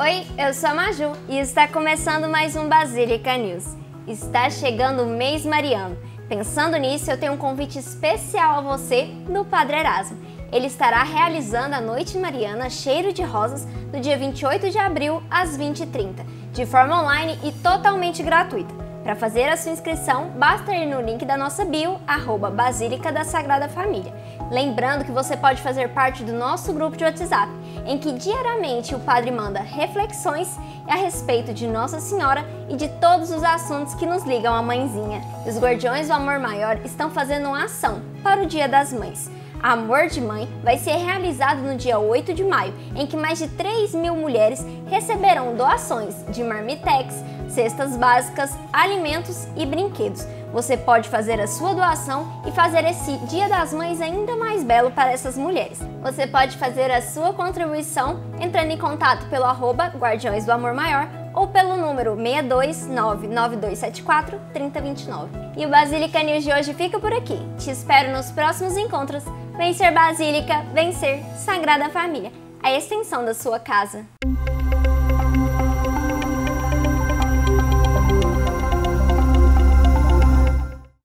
Oi, eu sou a Maju e está começando mais um Basílica News. Está chegando o mês mariano. Pensando nisso, eu tenho um convite especial a você do Padre Erasmo. Ele estará realizando a Noite Mariana Cheiro de Rosas no dia 28 de abril às 20h30, de forma online e totalmente gratuita. Para fazer a sua inscrição, basta ir no link da nossa bio, @Basílica da Sagrada Família. Lembrando que você pode fazer parte do nosso grupo de WhatsApp, em que diariamente o padre manda reflexões a respeito de Nossa Senhora e de todos os assuntos que nos ligam à mãezinha. Os Guardiões do Amor Maior estão fazendo uma ação para o Dia das Mães. Amor de Mãe vai ser realizado no dia 8 de maio, em que mais de 3.000 mulheres receberão doações de marmitex, cestas básicas, alimentos e brinquedos. Você pode fazer a sua doação e fazer esse Dia das Mães ainda mais belo para essas mulheres. Você pode fazer a sua contribuição entrando em contato pelo @Guardiões do Amor Maior ou pelo número 62992743029. E o Basílica News de hoje fica por aqui. Te espero nos próximos encontros. Vem ser Basílica, vem ser Sagrada Família, a extensão da sua casa.